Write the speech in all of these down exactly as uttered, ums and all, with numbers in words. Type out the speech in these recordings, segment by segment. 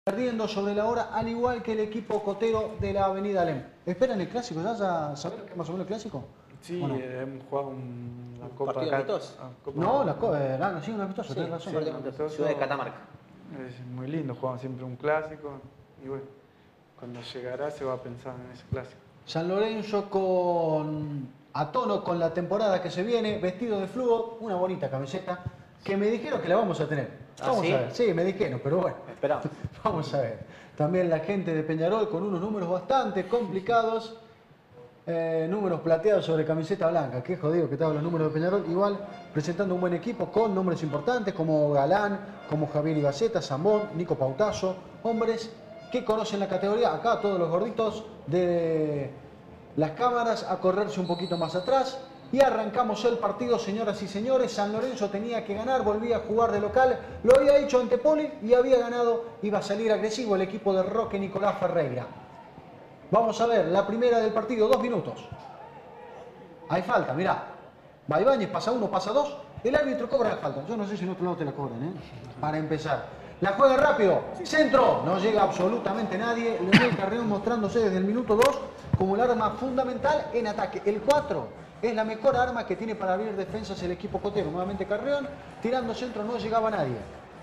Perdiendo sobre la hora, al igual que el equipo cotero de la Avenida Alem. ¿Esperan el clásico? ¿Ya, ya saben qué más o menos el clásico? Sí, no? eh, hemos jugado un, la Copa... ¿Partido amistoso? Ah, Copa No, la Copa, eh, la, sí, un amistoso, Sí, tenés razón. sí, amistoso. Ciudad de Catamarca. Es muy lindo, jugamos siempre un clásico y bueno, cuando llegará se va a pensar en ese clásico. San Lorenzo con a tono con la temporada que se viene, vestido de flujo, una bonita camiseta que me dijeron que la vamos a tener. Vamos ¿Ah, sí? a ver, sí, me dijeron, pero bueno, Esperamos. vamos a ver. También la gente de Peñarol con unos números bastante complicados. Eh, números plateados sobre camiseta blanca. Qué jodido que estaban los números de Peñarol. Igual presentando un buen equipo con nombres importantes como Galán, como Javier Ibaceta, Zambón, Nico Pautazo. Hombres que conocen la categoría. Acá todos los gorditos de las cámaras a correrse un poquito más atrás. Y arrancamos el partido, señoras y señores. San Lorenzo tenía que ganar, volvía a jugar de local. Lo había hecho ante Poli y había ganado. Iba a salir agresivo el equipo de Roque Nicolás Ferreira. Vamos a ver la primera del partido, dos minutos. Hay falta, mirá. Va Ibáñez, pasa uno, pasa dos. El árbitro cobra la falta. Yo no sé si en otro lado te la cobran, ¿eh? Para empezar. La juega rápido. Centro. No llega absolutamente nadie. Leonel Carrión mostrándose desde el minuto dos como el arma fundamental en ataque. El cuatro es la mejor arma que tiene para abrir defensas el equipo cotero. Nuevamente Carrión. Tirando centro no llegaba nadie.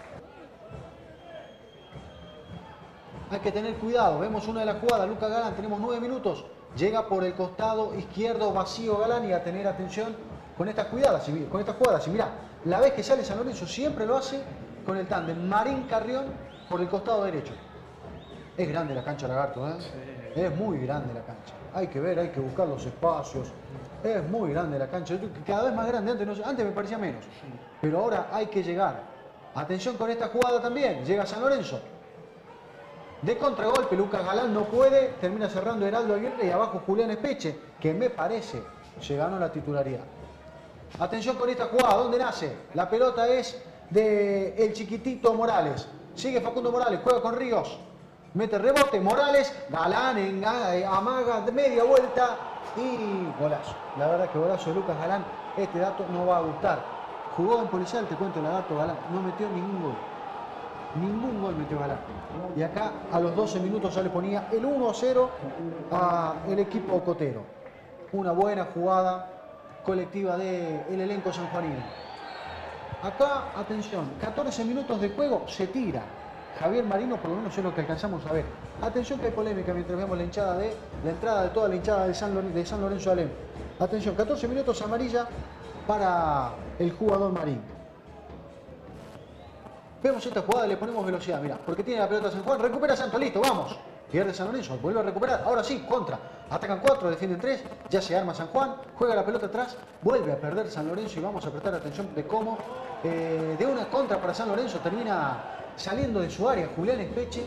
Hay que tener cuidado. Vemos una de las jugadas. Lucas Galán, tenemos nueve minutos. Llega por el costado izquierdo vacío Galán y a tener atención con estas jugadas. Con estas jugadas. Y mirá, la vez que sale San Lorenzo siempre lo hace con el tándem Marín Carrión por el costado derecho. Es grande la cancha, Lagarto, ¿eh? Sí. Es muy grande la cancha. Hay que ver, hay que buscar los espacios. Es muy grande la cancha. Cada vez más grande. Antes, no, antes me parecía menos. Pero ahora hay que llegar. Atención con esta jugada también. Llega San Lorenzo. De contragolpe, Lucas Galán no puede, termina cerrando Heraldo Aguirre y abajo Julián Espeche, que me parece se ganó la titularidad. Atención con esta jugada, ¿dónde nace? La pelota es de el chiquitito Morales. Sigue Facundo Morales, juega con Ríos. Mete rebote, Morales, Galán en, amaga de media vuelta y golazo. La verdad que golazo de Lucas Galán, este dato no va a gustar. Jugó en Policial, te cuento el dato, Galán, no metió ningún gol. Ningún gol metió Galán. Y acá a los doce minutos ya le ponía el uno a cero al equipo cotero. Una buena jugada colectiva del elenco sanjuanino. Acá, atención, catorce minutos de juego, se tira. Javier Marino, por lo menos es lo que alcanzamos a ver. Atención que hay polémica mientras vemos la hinchada de la entrada de toda la hinchada de San Lorenzo, de San Lorenzo Alem. Atención, catorce minutos amarilla para el jugador Marín. Vemos esta jugada y le ponemos velocidad, mira, porque tiene la pelota San Juan, recupera Santos, listo, vamos. Pierde San Lorenzo, vuelve a recuperar, ahora sí, contra. Atacan cuatro, defienden tres, ya se arma San Juan, juega la pelota atrás, vuelve a perder San Lorenzo y vamos a prestar atención de cómo eh, de una contra para San Lorenzo termina saliendo de su área Julián Espeche,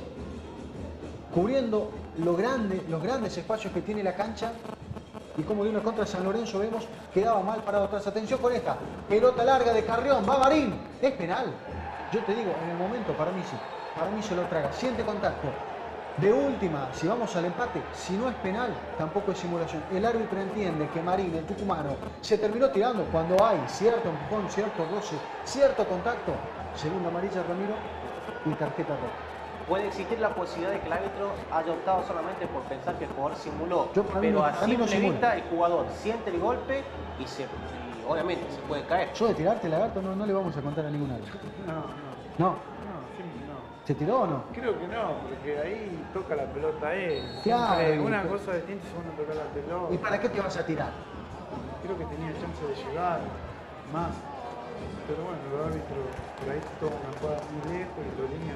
cubriendo lo grande, los grandes espacios que tiene la cancha. Y como de una contra San Lorenzo vemos quedaba mal parado atrás. Atención con esta, pelota larga de Carrión, va Marín, es penal. Yo te digo, en el momento, para mí sí, para mí se lo traga, siente contacto. De última, si vamos al empate, si no es penal, tampoco es simulación. El árbitro entiende que Marín, el tucumano, se terminó tirando cuando hay cierto empujón, cierto roce, cierto contacto. Segunda amarilla, Ramiro, y tarjeta roja. Puede existir la posibilidad de que el árbitro haya optado solamente por pensar que el jugador simuló, Yo, para pero mí no- a para mí no simple simula. vista el jugador siente el golpe y se... obviamente se puede caer. Yo de tirarte, Lagarto, no, no le vamos a contar a ningún árbitro. No, no, No. no, sí, no. ¿Se tiró o no? Creo que no, porque ahí toca la pelota a él. Claro, Siempre y- una cosa distinta es uno tocar la pelota. ¿Y para qué te vas a tirar? Creo que tenía chance de llegar más. Pero bueno, los árbitros por ahí toman una jugada muy lejos y los líneas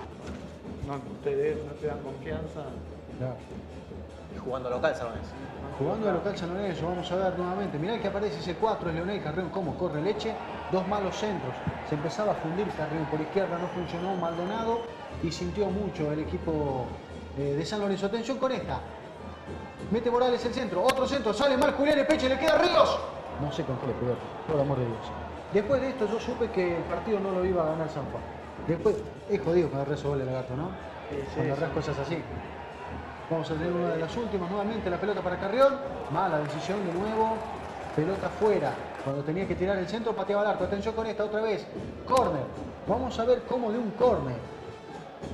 no, no, te, de- no te dan confianza. Claro. Y jugando local, San Lorenzo. Jugando de local San Lorenzo, vamos a ver nuevamente. Mirá que aparece ese cuatro, es Leonel Carrión, cómo corre Leche. Dos malos centros. Se empezaba a fundir Carrión por izquierda, no funcionó Maldonado y sintió mucho el equipo eh, de San Lorenzo. Atención con esta. Mete Morales el centro, otro centro, sale mal Julián Espeche, le queda Ríos. No sé con qué le pegó, por el amor de Dios. Después de esto yo supe que el partido no lo iba a ganar San Juan. Después, es jodido cuando agarrás gol el Lagarto, ¿no? Sí, sí, Cuando agarrás sí. cosas así. Vamos a tener una de las últimas, nuevamente la pelota para Carrión. Mala decisión de nuevo. Pelota fuera. Cuando tenía que tirar el centro, pateaba al arco. Atención con esta otra vez. Córner. Vamos a ver cómo de un córner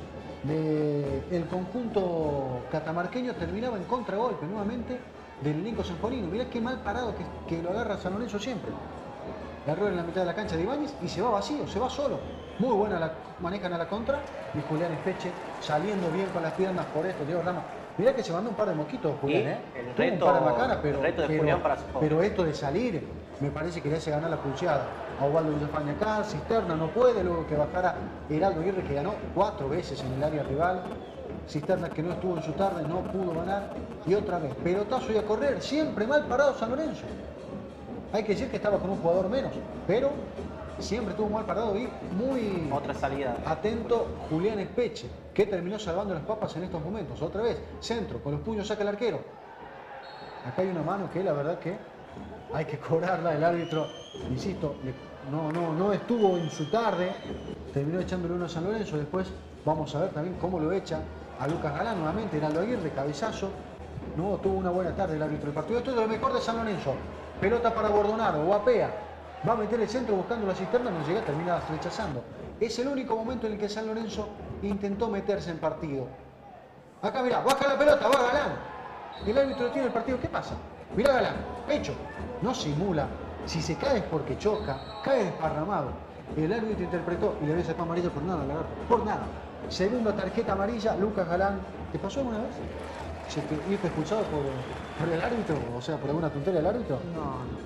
del conjunto catamarqueño terminaba en contragolpe nuevamente del elenco sanjuanino. Mirá qué mal parado que, que lo agarra San Lorenzo siempre. Error en la mitad de la cancha de Ibáñez y se va vacío, se va solo. Muy buena la manejan a la contra y Julián Espeche saliendo bien con las piernas por esto, Diego Rama. Mirá que se mandó un par de moquitos Julián, Y ¿eh? el Tuvo reto- un par de macanas, pero, el reto de pero, Julián para su favor. pero esto de salir, me parece que le hace ganar la pulseada. A Osvaldo Villafaña acá, Cisterna no puede, luego que bajara Heraldo Aguirre, que ganó cuatro veces en el área rival. Cisterna, que no estuvo en su tarde, no pudo ganar. Y otra vez, pelotazo y a correr, siempre mal parado San Lorenzo. Hay que decir que estaba con un jugador menos, pero siempre estuvo mal parado y muy Otra salida. atento Julián Espeche, que terminó salvando las papas en estos momentos. Otra vez, centro, con los puños saca el arquero. Acá hay una mano que la verdad que hay que cobrarla. El árbitro, insisto, no, no, no estuvo en su tarde, terminó echándole uno a San Lorenzo. Después vamos a ver también cómo lo echa a Lucas Galán nuevamente. Heraldo Aguirre, cabezazo. No, tuvo una buena tarde el árbitro del partido. Esto es de lo mejor de San Lorenzo. Pelota para Bordonaro, guapea. Va a meter el centro buscando la cisterna, no llega, termina rechazando. Es el único momento en el que San Lorenzo intentó meterse en partido. Acá mirá, baja la pelota, va Galán. El árbitro tiene el partido, ¿qué pasa? Mirá Galán, pecho, no simula. Si se cae es porque choca, cae desparramado. El árbitro interpretó y le ve sacar amarilla por nada, lagarto, por nada. Segunda tarjeta amarilla, Lucas Galán. ¿Te pasó alguna vez? ¿Se te viste expulsado por, por el árbitro? O sea, por alguna tontería del árbitro. No, no.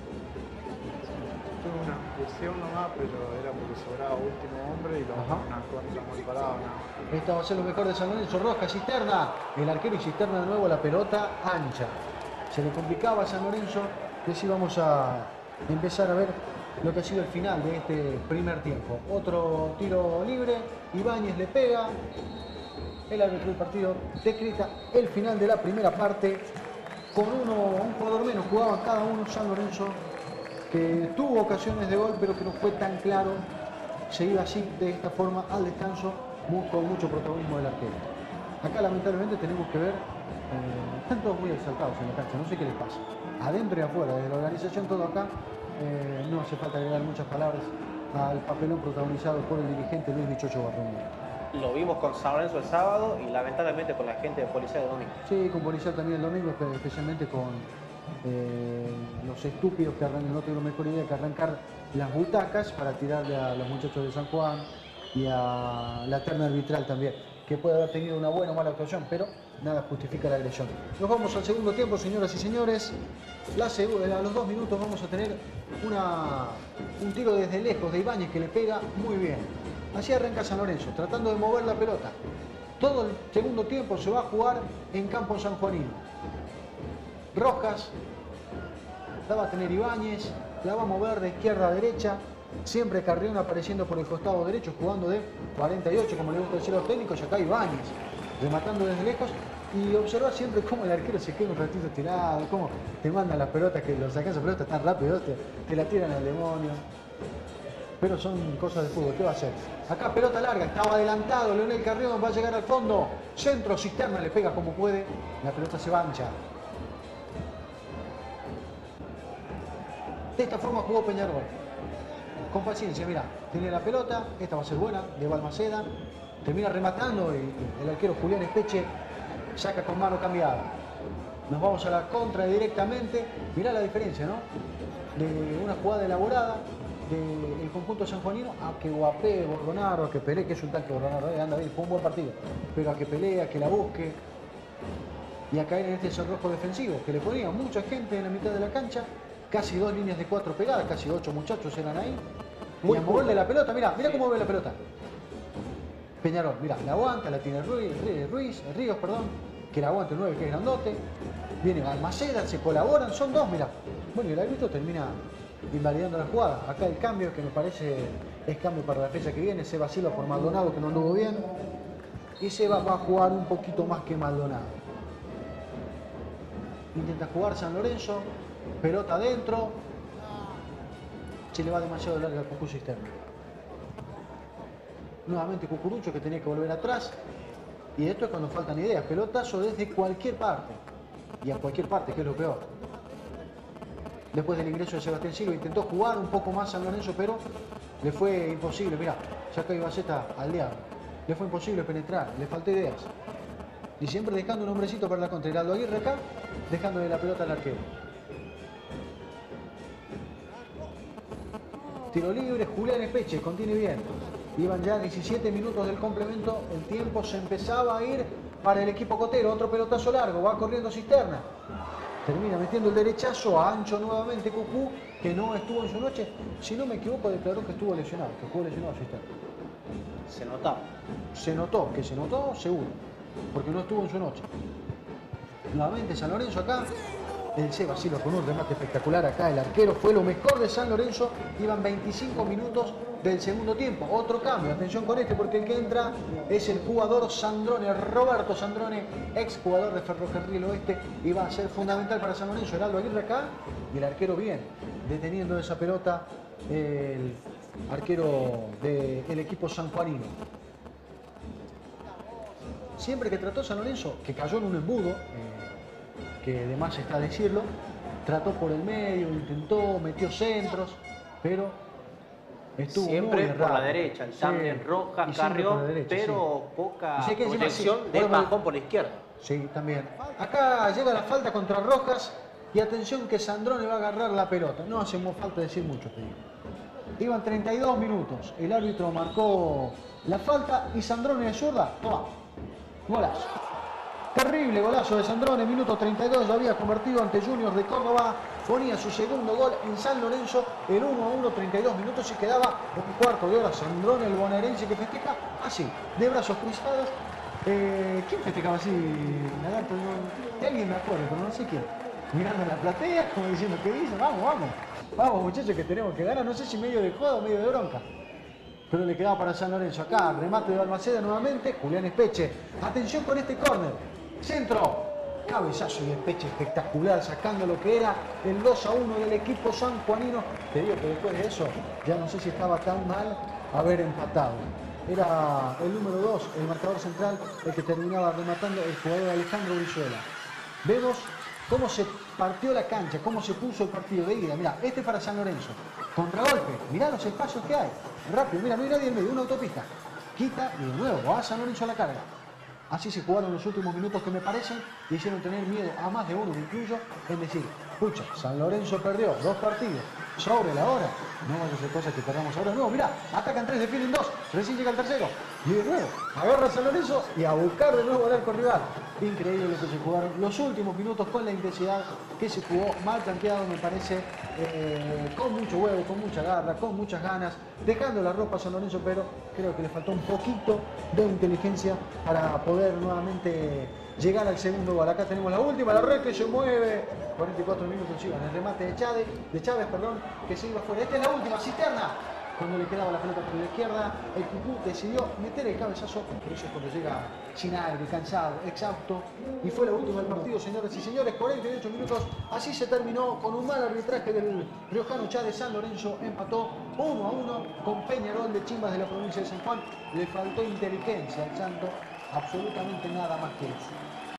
Tuve una expulsión nomás, pero era porque sobraba último hombre y lo Ajá. una contra mal parado, nada. Esta va a ser lo mejor de San Lorenzo. Rosca, Cisterna. El arquero y Cisterna de nuevo, la pelota ancha. Se le complicaba a San Lorenzo. Que sí vamos a empezar a ver lo que ha sido el final de este primer tiempo. Otro tiro libre. Ibáñez le pega. El árbitro del partido decreta el final de la primera parte. Con uno, un jugador menos jugaban cada uno. San Lorenzo, que tuvo ocasiones de gol, pero que no fue tan claro. Se iba así, de esta forma, al descanso, muy- con mucho protagonismo del arquero. Acá, lamentablemente, tenemos que ver, eh, están todos muy exaltados en la cancha, no sé qué les pasa. Adentro y afuera, desde la organización, todo acá, eh, no hace falta agregar muchas palabras al papelón protagonizado por el dirigente Luis Bichocho Barromero. Lo vimos con San Lorenzo el sábado y lamentablemente con la gente de policía el domingo. Sí, con policial también el domingo, espe- especialmente con eh, los estúpidos que arrancan, no tengo mejor idea que arrancar las butacas para tirarle a los muchachos de San Juan y a la terna arbitral también, que puede haber tenido una buena o mala actuación, pero nada justifica la agresión. Nos vamos al segundo tiempo, señoras y señores. La segu- a los dos minutos vamos a tener una, un tiro desde lejos de Ibáñez que le pega muy bien. Así arranca San Lorenzo, tratando de mover la pelota. Todo el segundo tiempo se va a jugar en campo sanjuanino. Rojas, la va a tener Ibáñez, la va a mover de izquierda a derecha. Siempre Carrión apareciendo por el costado derecho, jugando de cuarenta y ocho, como le gusta decir a los técnicos. Y acá Ibáñez, rematando desde lejos. Y observa siempre cómo el arquero se queda un ratito tirado, cómo te mandan las pelotas, que los sacas esa pelota tan rápido, te, te la tiran al demonio. Pero son cosas de fútbol, ¿qué va a hacer? Acá pelota larga, estaba adelantado, Leonel Carrión va a llegar al fondo, centro, Cisterna le pega como puede, la pelota se va ancha. De esta forma jugó Peñarol. Con paciencia, mira, tiene la pelota, esta va a ser buena, de Balmaceda, termina rematando y el arquero Julián Espeche saca con mano cambiada. Nos vamos a la contra directamente, mirá la diferencia, ¿no? De una jugada elaborada del conjunto sanjuanino a que guapee Bordonaro, a que pelee, que es un tanque Bordonaro, eh, anda bien, fue un buen partido, pero a que pelee, a que la busque y a caer en este cerrojo defensivo, que le ponía mucha gente en la mitad de la cancha, casi dos líneas de cuatro pegadas, casi ocho muchachos eran ahí, y a moverle la pelota, mirá, mirá cómo ve la pelota. Peñarol, mirá, la aguanta, la tiene Ruiz, Ruiz, Ríos, perdón, que la aguanta el nueve, que es grandote, viene Balmaceda, se colaboran, son dos, mirá. Bueno, y el árbitro termina invalidando la jugada. Acá el cambio, que me parece es cambio para la fecha que viene, Seba Silva por Maldonado, que no anduvo bien, y Seba va a jugar un poquito más que Maldonado. Intenta jugar San Lorenzo, pelota adentro, se le va demasiado larga al Cucu Cisterna. Nuevamente Cucurucho, que tenía que volver atrás, y esto es cuando faltan ideas, pelotazo desde cualquier parte, y a cualquier parte, que es lo peor. Después del ingreso de Sebastián Silva intentó jugar un poco más San Lorenzo, pero le fue imposible. Mirá, saca Ibaceta al diablo. le fue imposible penetrar, le faltó ideas. Y siempre dejando un hombrecito para la contra. Heraldo Aguirre acá, dejándole la pelota al arquero. Tiro libre, Julián Espeche, contiene bien. Iban ya diecisiete minutos del complemento, el tiempo se empezaba a ir para el equipo cotero. Otro pelotazo largo, va corriendo Cisterna. Termina metiendo el derechazo a ancho nuevamente Cucú, que no estuvo en su noche. Si no me equivoco, declaró que estuvo lesionado, que estuvo lesionado Cisterna. Se notaba. Se notó, que se notó seguro, porque no estuvo en su noche. Nuevamente San Lorenzo acá. El Seba Silva con un remate espectacular acá. El arquero fue lo mejor de San Lorenzo. Iban veinticinco minutos del segundo tiempo. Otro cambio, atención con este, porque el que entra es el jugador Sandrone, Roberto Sandrone, ex jugador de Ferrocarril Oeste, y va a ser fundamental para San Lorenzo. Heraldo Aguirre acá y el arquero bien, deteniendo esa pelota el arquero del equipo sanjuanino. Siempre que trató San Lorenzo, que cayó en un embudo, eh, que además está decirlo, trató por el medio, intentó, metió centros, pero estuvo siempre muy por errado. la derecha, el tándem Sí, Rojas, y siempre por Carrión, la derecha, pero sí. poca Y sé que encima proyección sí, de bueno, bajón por la izquierda. Sí, también. Acá llega la falta contra Rojas y atención que Sandrone va a agarrar la pelota. No hace falta decir mucho, te digo. Iban treinta y dos minutos, el árbitro marcó la falta y Sandrone de zurda, toma, golazo. Terrible golazo de Sandrone, minuto treinta y dos, lo había convertido ante Juniors de Córdoba, ponía su segundo gol en San Lorenzo, el uno a uno, treinta y dos minutos y quedaba un cuarto de hora. Sandrone, el bonaerense, que festeja así, de brazos cruzados. Eh, ¿Quién festejaba así, Lagarto? No, alguien me acuerdo, pero no sé quién. Mirando la platea, como diciendo, ¿qué dice? Vamos, vamos, vamos muchachos que tenemos que ganar, no sé si medio de joda o medio de bronca. Pero le quedaba para San Lorenzo acá, remate de Balmaceda nuevamente, Julián Espeche. Atención con este córner. Centro, cabezazo y Espeche espectacular, sacando lo que era el dos a uno del equipo sanjuanino. Te digo que después de eso, ya no sé si estaba tan mal haber empatado. Era el número dos, el marcador central, el que terminaba rematando, el jugador Alejandro Brizuela. Vemos cómo se partió la cancha, cómo se puso el partido de ida. Mirá, este para San Lorenzo. Contragolpe, mirá los espacios que hay. Rápido, mira, no hay nadie en medio, una autopista. Quita y de nuevo va San Lorenzo a la carga. Así se jugaron los últimos minutos que me parecen y hicieron tener miedo a más de uno, me incluyo, en decir, pucha, San Lorenzo perdió dos partidos sobre la hora. No vaya a ser cosas que perdamos ahora. No, mirá, atacan tres, defienden dos, recién llega el tercero. Y de nuevo, agarra San Lorenzo y a buscar de nuevo al arco rival. Increíble lo que se jugaron los últimos minutos con la intensidad que se jugó, mal planteado me parece, eh, con mucho huevo, con mucha garra, con muchas ganas, dejando la ropa a San Lorenzo, pero creo que le faltó un poquito de inteligencia para poder nuevamente llegar al segundo gol. Acá tenemos la última, la red que se mueve, cuarenta y cuatro minutos iban, el remate de Chávez, de Chávez, perdón, que se iba fuera. Esta es la última, Cisterna. Cuando le quedaba la pelota por la izquierda, el Cucú decidió meter el cabezazo, por eso es cuando llega sin aire, cansado, exhausto, y fue la última del partido, señores y señores, cuarenta y ocho minutos, así se terminó con un mal arbitraje del riojano Chávez. San Lorenzo empató uno a uno con Peñarol de Chimbas de la provincia de San Juan. Le faltó inteligencia al Santo, absolutamente nada más que eso.